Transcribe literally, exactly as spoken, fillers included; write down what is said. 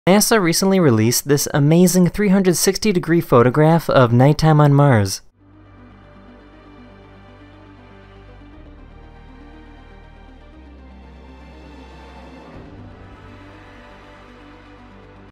NASA recently released this amazing three hundred sixty degree photograph of nighttime on Mars.